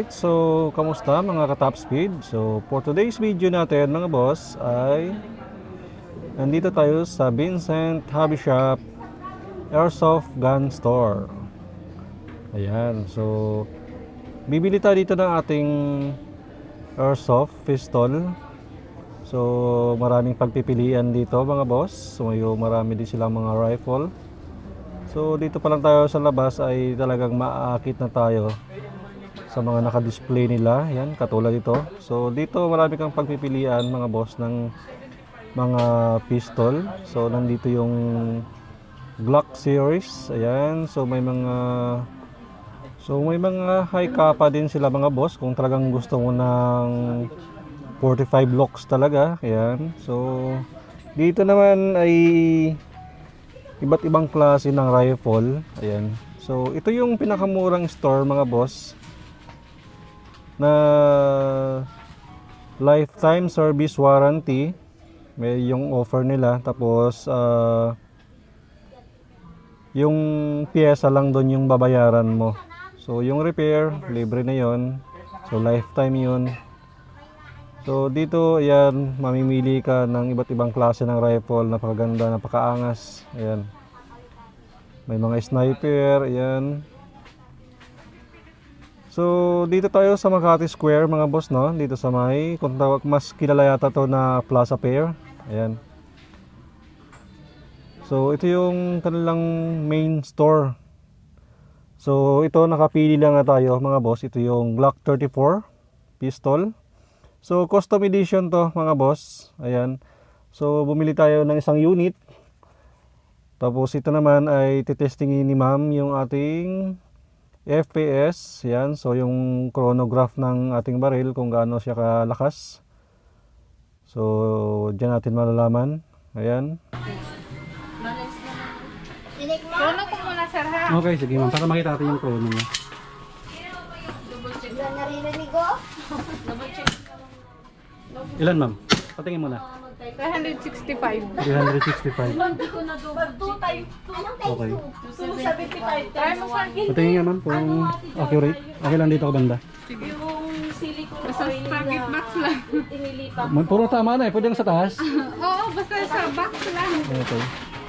Alright, so kamusta mga ka-top speed? So for today's video natin mga boss ay nandito tayo sa Vincent Hobby Shop Airsoft Gun Store. Ayan, so bibili tayo dito ng ating airsoft pistol. So maraming pagpipilian dito mga boss. So marami din silang mga rifle. So dito pa lang tayo sa labas ay talagang maaakit na tayo sa mga naka-display nila. Yan, katulad ito. So dito marami kang pagpipilian mga boss ng mga pistol. So nandito yung Glock series. Ayan, so may mga high kappa din sila mga boss kung talagang gusto mo ng 45 locks talaga. Ayan. So dito naman ay iba't ibang klase ng rifle. Ayan. So ito yung pinakamurang store mga boss na lifetime service warranty. May yung offer nila. Tapos yung piyesa lang doon yung babayaran mo. So yung repair libre na yon. So lifetime yun. So dito ayan, mamimili ka ng iba't ibang klase ng rifle. Napakaganda, napakaangas. Ayan, may mga sniper. Ayan. So dito tayo sa Makati Square mga boss, no? Dito sa may, kung tawag, mas kilala yata to na Plaza Fair. Ayan. So ito yung kanilang main store. So ito, nakapili lang na tayo mga boss. Ito yung Glock 34 pistol. So custom edition to mga boss. Ayan. So bumili tayo ng isang unit. Tapos ito naman ay titestingin ni ma'am yung ating FPS. Yan, so yung chronograph ng ating baril kung gaano siya kalakas. So diyan natin malalaman. Ayan. Chrono ko muna sir ha. Okay, sige ma'am, para makita natin yung chrono niya. Ilan ma'am? Patingin muna. 365. 365. Okay. Try mo sir. Patingin nga ma'am kung accurate. Okay lang dito ako banda. Sige. Basta target box lang. Puro tama na eh. Pwede lang sa taas. Oo, basta sa box lang. Okay.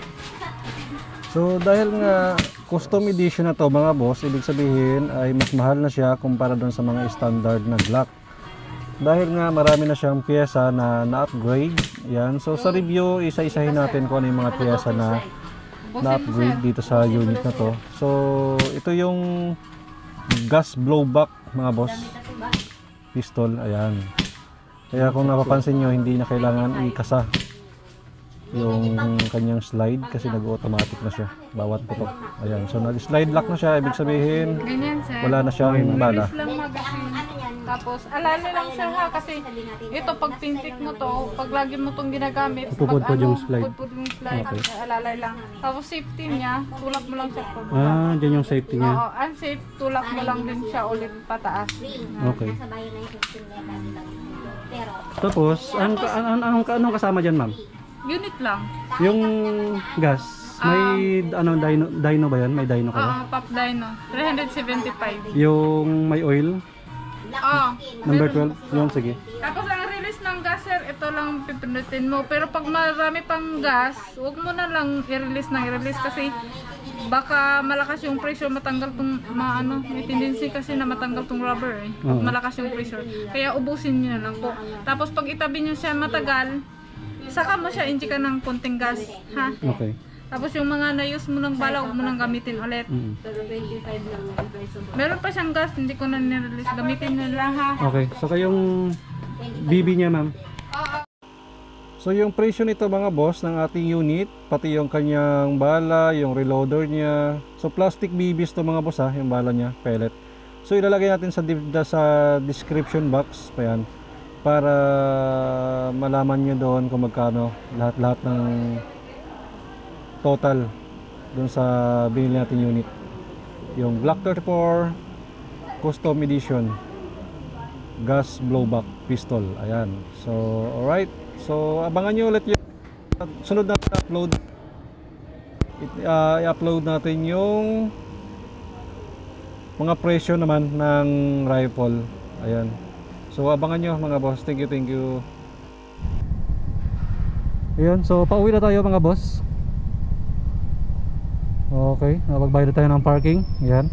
So dahil nga custom edition na to mga boss, ibig sabihin ay mas mahal na siya kumpara doon sa mga standard na Glock. Dahil nga marami na siyang piyesa na na-upgrade. Yan. So sa review, isa-isahin natin kung ano yung mga piyesa na na-upgrade dito sa unit na to. So ito yung gas blowback mga boss pistol. Ayan. Kaya kung napapansin nyo, hindi na kailangan ikasa yung kanyang slide kasi nag-automatic na siya bawat putok. Ayan. So nag-slide lock na siya. Ibig sabihin Ganyan sir. wala na siyang bala. Bilis lang magazine. Tapos alala lang sir ha, kasi ito pag pintik mo to, pag lagi mo tong ginagamit, Pupudpud yung slide. pupudpud yung slide. Okay. Alalay lang. Tapos safety niya, tulak mo lang siya pa. Ah, dyan yung safety niya. Oo, unsafe, tulak mo lang din siya ulit pataas. Okay. Tapos, anong kasama dyan ma'am? Unit lang. Yung gas, may dyno ba yan? May dyno ka ba? Oo, Pop Dino. 375. Yung may oil, Oo. number 12, yung sige. Tapos ang release ng gas sir, ito lang pipindutin mo. Pero pag marami pang gas, huwag mo na lang i-release kasi baka malakas yung pressure, matanggal tong may tendency kasi na matanggal tong rubber eh. Pag malakas yung pressure. Kaya ubusin niyo na lang po. Tapos pag itabi niyo siya matagal, saka mo siya injika ng konting gas, ha? Okay. Tapos yung mga na-use mo ng bala, huwag mo nang gamitin ulit. Meron pa siyang gas, hindi ko na nirelease. Gamitin nyo lang, ha? Okay, saka yung BB niya ma'am. So yung presyo nito mga boss ng ating unit, pati yung kanyang bala, yung reloader niya. So plastic BBs to mga boss ha, yung bala niya, pellet. So ilalagay natin sa description box pa yan, para malaman nyo doon kung magkano lahat-lahat ng total doon sa binili natin unit. Yung Glock 34 custom edition gas blowback pistol. Ayan. So alright. So abangan nyo ulit yung sunod na upload. I-upload natin yung mga presyo naman ng rifle. Ayan. So abangan nyo mga boss. Thank you, thank you. Ayan, so pauwi na tayo mga boss. Okay, napagbayad na tayo ng parking. Ayan.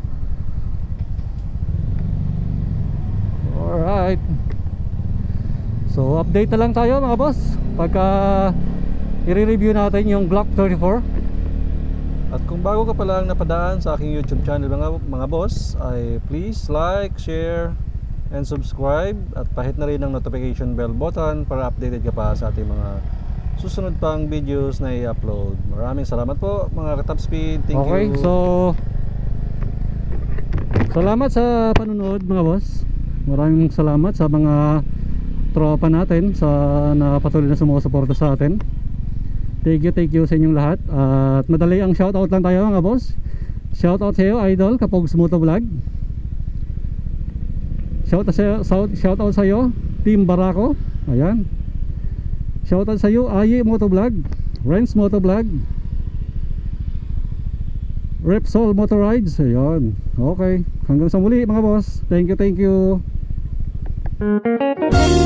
Alright. So update na lang tayo mga boss pagka i-review natin yung Glock 34. At kung bago ka pa lang napadaan sa aking YouTube channel mga boss, ay please like, share, and subscribe. At pahit na rin ang notification bell button para updated ka pa sa ating mga susunod pang videos na i-upload. Maraming salamat po mga ka-Top Speed. Thank Okay, you. so salamat sa panonood mga boss. Maraming salamat sa mga tropa natin sa patuloy na sumusuporta sa atin. Thank you sa inyong lahat. At madali ang shoutout lang tayo mga boss. Shoutout sa iyo Idol Kapogs Moto Vlog. Shoutout sa iyo Team Barako. Ayan. Shoutout sa iyo Aye Moto Vlog, Renz Moto Vlog, Repsol Motor Rides. Ayan. Okay, hanggang sa muli mga boss. Thank you.